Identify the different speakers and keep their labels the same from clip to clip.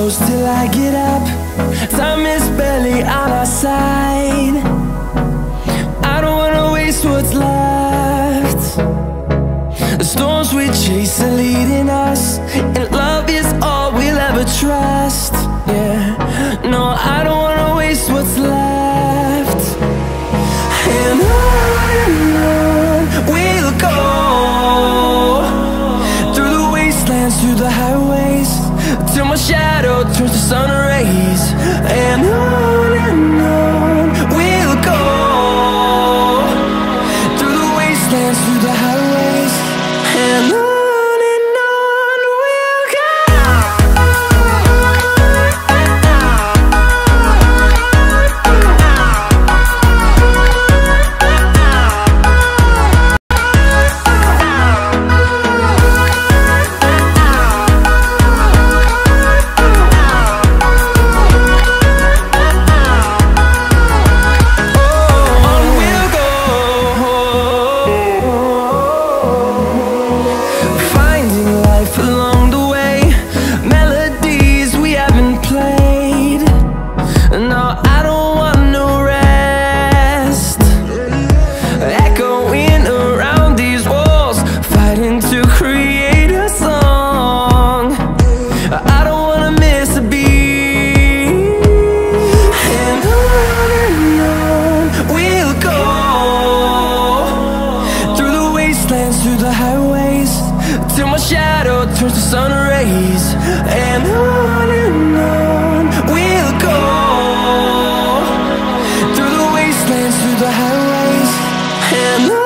Speaker 1: close till I get up. Time is barely on our side. I don't wanna waste what's left. The storms we chase are leading us, and love is all we'll ever trust. Yeah, no, I don't wanna waste what's left. And on we'll go, through the wastelands, through the highways, till my shadow turns to sun rays. And on we'll go, through the wastelands, through the highways, and on we'll go. Through the highways, till my shadow turns to sun rays. And on we'll go, through the wastelands, through the highways, and on we'll go.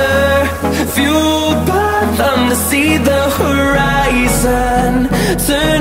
Speaker 1: Fueled by them to see the horizon, turn